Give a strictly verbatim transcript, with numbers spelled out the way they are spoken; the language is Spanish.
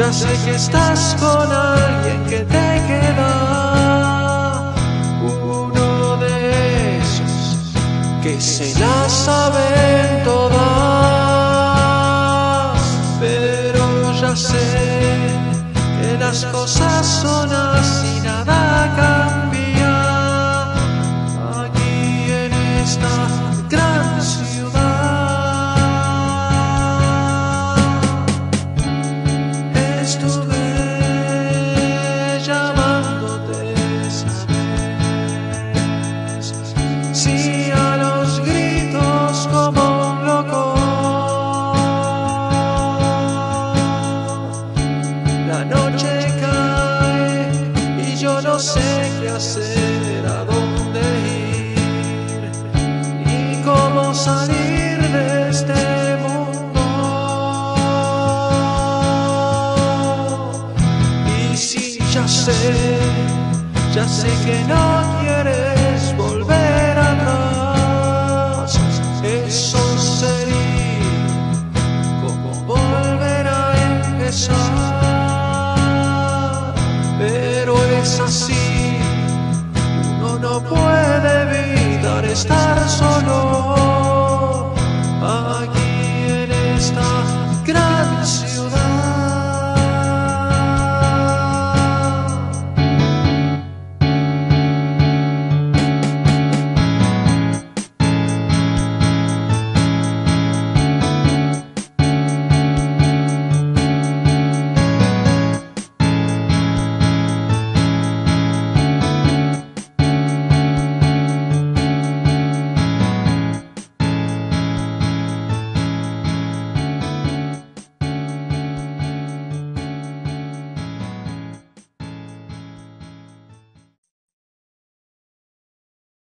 Ya sé que estás con alguien que te queda, uno de esos que se la saben todas. Pero ya sé que las cosas son así, nada cambia aquí en esta gran ciudad. Estuve llamándote, ¿sabes? Sí, a los gritos como un loco. La noche cae y yo no sé qué hacer, a dónde ir y cómo salir de este mundo. Y sí, ya sé, ya sé que no quieres volver atrás. Eso sería como volver a empezar. Pero es así, uno no puede evitar estar solo.